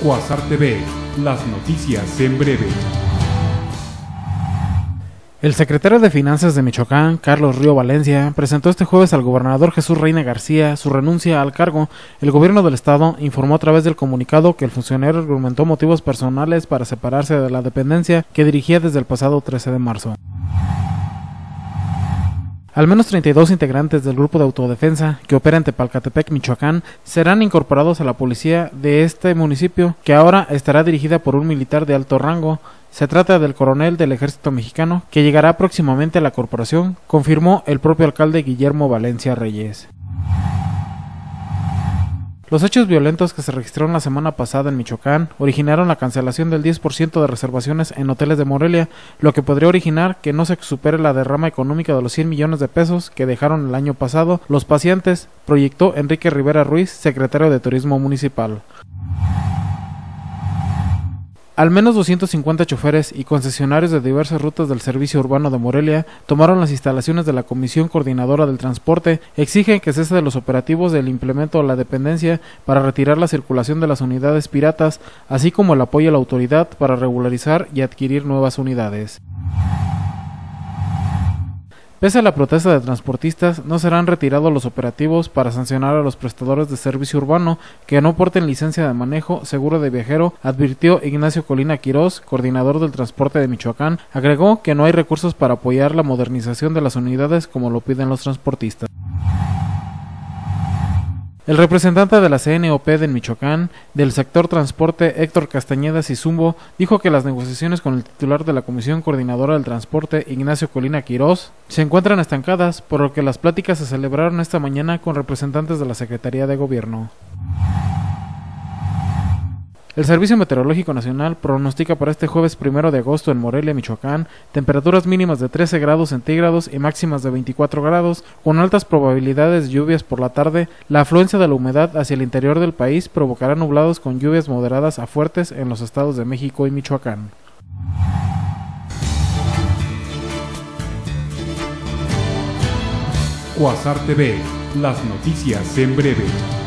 Quasar TV, las noticias en breve. El secretario de Finanzas de Michoacán, Carlos Río Valencia, presentó este jueves al gobernador Jesús Reina García su renuncia al cargo. El gobierno del estado informó a través del comunicado que el funcionario argumentó motivos personales para separarse de la dependencia que dirigía desde el pasado 13 de marzo. Al menos 32 integrantes del grupo de autodefensa que opera en Tepalcatepec, Michoacán, serán incorporados a la policía de este municipio, que ahora estará dirigida por un militar de alto rango. Se trata del coronel del Ejército Mexicano, que llegará próximamente a la corporación, confirmó el propio alcalde Guillermo Valencia Reyes. Los hechos violentos que se registraron la semana pasada en Michoacán originaron la cancelación del 10% de reservaciones en hoteles de Morelia, lo que podría originar que no se supere la derrama económica de los 100 millones de pesos que dejaron el año pasado los pacientes, proyectó Enrique Rivera Ruiz, secretario de Turismo Municipal. Al menos 250 choferes y concesionarios de diversas rutas del servicio urbano de Morelia tomaron las instalaciones de la Comisión Coordinadora del Transporte, exigen que cese de los operativos del implemento a la dependencia para retirar la circulación de las unidades piratas, así como el apoyo a la autoridad para regularizar y adquirir nuevas unidades. Pese a la protesta de transportistas, no serán retirados los operativos para sancionar a los prestadores de servicio urbano que no porten licencia de manejo seguro de viajero, advirtió Ignacio Colina Quirós, coordinador del transporte de Michoacán. Agregó que no hay recursos para apoyar la modernización de las unidades como lo piden los transportistas. El representante de la CNOP de Michoacán, del sector transporte, Héctor Castañeda Sizumbo, dijo que las negociaciones con el titular de la Comisión Coordinadora del Transporte, Ignacio Colina Quirós, se encuentran estancadas, por lo que las pláticas se celebraron esta mañana con representantes de la Secretaría de Gobierno. El Servicio Meteorológico Nacional pronostica para este jueves 1 de agosto en Morelia, Michoacán, temperaturas mínimas de 13 grados centígrados y máximas de 24 grados, con altas probabilidades de lluvias por la tarde. La afluencia de la humedad hacia el interior del país provocará nublados con lluvias moderadas a fuertes en los estados de México y Michoacán. Quasar TV, las noticias en breve.